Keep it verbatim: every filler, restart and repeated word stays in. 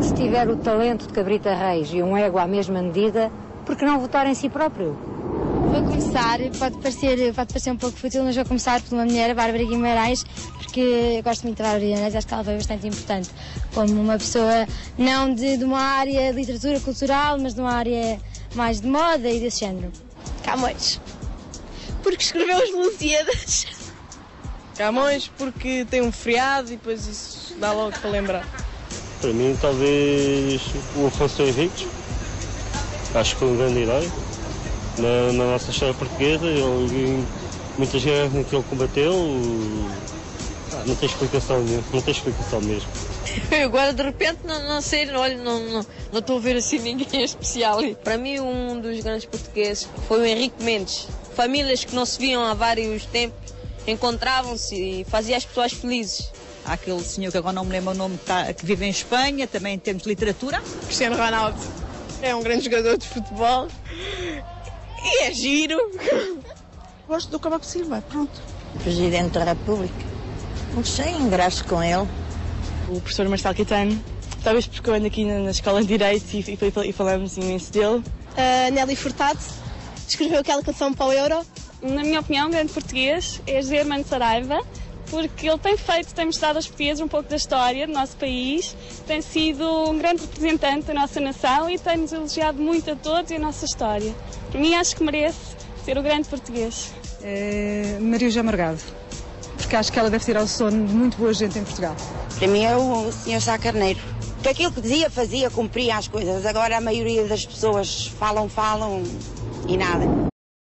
Se tiver o talento de Cabrita Reis e um ego à mesma medida, por que não votar em si próprio? Vou começar, pode parecer, pode parecer um pouco fútil, mas vou começar por uma mulher, a Bárbara Guimarães, porque eu gosto muito da Bárbara Guimarães, acho que ela foi bastante importante, como uma pessoa não de, de uma área de literatura cultural, mas de uma área mais de moda e desse género. Camões, porque escreveu os Lusíadas. Camões, porque tem um feriado e depois isso dá logo para lembrar. Para mim, talvez o Afonso Henriques. Acho que foi um grande herói na, na nossa história portuguesa. Ele, muitas guerras em que ele combateu. Não tem explicação mesmo. Não tem explicação mesmo. Eu agora, de repente, não, não sei, olha, não, não, não estou a ver assim ninguém especial. Para mim, um dos grandes portugueses foi o Henrique Mendes. Famílias que não se viam há vários tempos encontravam-se e fazia as pessoas felizes. Há aquele senhor que agora não me lembro o nome, que, tá, que vive em Espanha, também em termos de literatura. Cristiano Ronaldo é um grande jogador de futebol e é giro. Gosto do Cavaco Silva, pronto. Presidente da República. Não sei, engraço com ele. O professor Marcelo Caetano, talvez porque eu ando aqui na, na Escola de Direito e, e, e falamos imenso dele. Uh, Nelly Furtado, escreveu aquela canção para o Euro. Na minha opinião, um grande português é José Hermano Saraiva, porque ele tem feito, tem mostrado aos portugueses um pouco da história do nosso país, tem sido um grande representante da nossa nação e tem-nos elogiado muito a todos e a nossa história. Para mim, acho que merece ser o grande português. É Maria José Morgado, porque acho que ela deve tirar o sono de muito boa gente em Portugal. Para mim é o senhor Sá Carneiro, porque aquilo que dizia, fazia, cumpria as coisas. Agora a maioria das pessoas falam, falam e nada.